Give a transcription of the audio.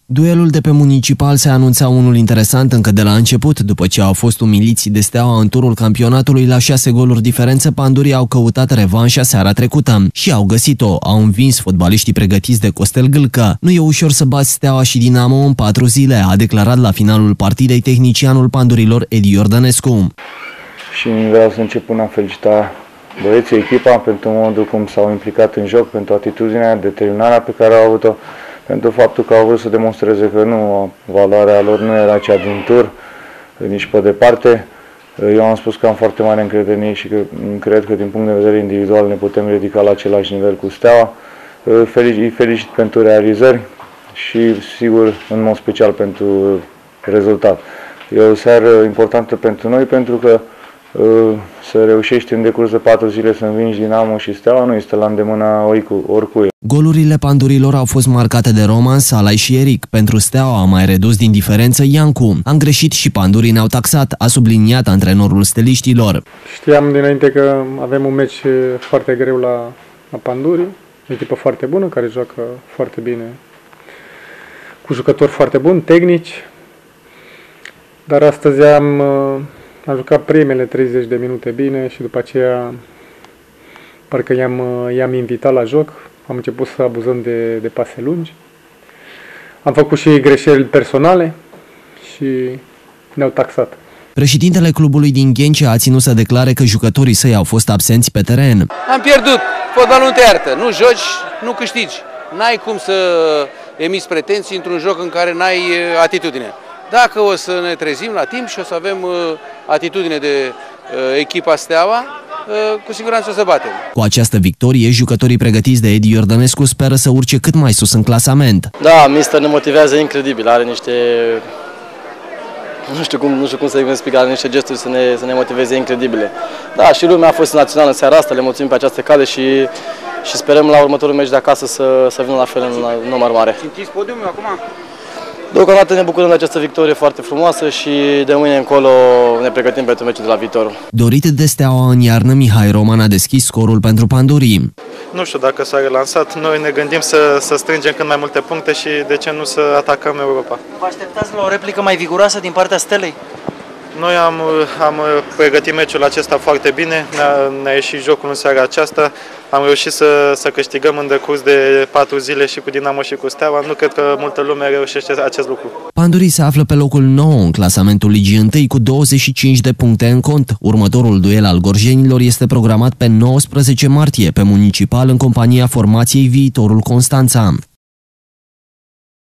Duelul de pe Municipal se anunța unul interesant încă de la început. După ce au fost umiliți de Steaua în turul campionatului la 6 goluri diferență, pandurii au căutat revanșa seara trecută și au găsit-o. Au învins fotbaliștii pregătiți de Costel Gâlcă. Nu e ușor să bați Steaua și Dinamo în 4 zile, a declarat la finalul partidei tehnicianul pandurilor Edi Iordănescu. Și vreau să încep până a felicita băieții, echipa, pentru modul cum s-au implicat în joc, pentru atitudinea, determinarea pe care au avut-o, pentru faptul că au vrut să demonstreze că nu, valoarea lor nu era cea din tur, nici pe departe. Eu am spus că am foarte mare încredere în ei și că cred că din punct de vedere individual ne putem ridica la același nivel cu Steaua. Îi felicit pentru realizări și, sigur, în mod special pentru rezultat. E o seară importantă pentru noi pentru că să reușești în decurs de 4 zile să învingi Dinamo și Steaua nu este la îndemâna oricui. Golurile pandurilor au fost marcate de Roman, Salai și Eric. Pentru Steaua a mai redus din diferență Iancu. Am greșit și pandurii ne-au taxat, a subliniat antrenorul steliștilor. Știam dinainte că avem un meci foarte greu la pandurii, o echipă foarte bună, care joacă foarte bine, cu jucători foarte buni, tehnici, dar astăzi am jucat primele 30 de minute bine și după aceea parcă i-am invitat la joc. Am început să abuzăm de pase lungi. Am făcut și greșeli personale și ne-au taxat. Președintele clubului din Ghencea a ținut să declare că jucătorii săi au fost absenți pe teren. Am pierdut. Fotbalul nu te iartă. Nu joci, nu câștigi. N-ai cum să emiți pretenții într-un joc în care n-ai atitudine. Dacă o să ne trezim la timp și o să avem atitudine de echipa Steaua, cu siguranță o să batem. Cu această victorie, jucătorii pregătiți de Edi Iordănescu speră să urce cât mai sus în clasament. Da, mister ne motivează incredibil, are niște, nu știu cum să explic, are niște gesturi să ne motiveze incredibile. Da, și lumea a fost națională în seara asta, le mulțumim pe această cale și sperăm la următorul meci de acasă să vină la fel în număr mare. Simțiți podiumul acum? Deocamdată ne bucurăm de această victorie foarte frumoasă și de mâine încolo ne pregătim pentru meciul de la viitor. Dorit de Steaua în iarnă, Mihai Roman a deschis scorul pentru pandurii. Nu știu dacă s-a relansat, noi ne gândim să strângem cât mai multe puncte și de ce nu să atacăm Europa. Vă așteptați la o replică mai viguroasă din partea Stelei? Noi am pregătit meciul acesta foarte bine, ne-a ieșit jocul în seara aceasta, am reușit să câștigăm în decurs de 4 zile și cu Dinamo și cu Steaua. Nu cred că multă lume reușește acest lucru. Pandurii se află pe locul 9 în clasamentul Ligii 1 cu 25 de puncte în cont. Următorul duel al gorjenilor este programat pe 19 martie pe Municipal în compania formației Viitorul Constanța.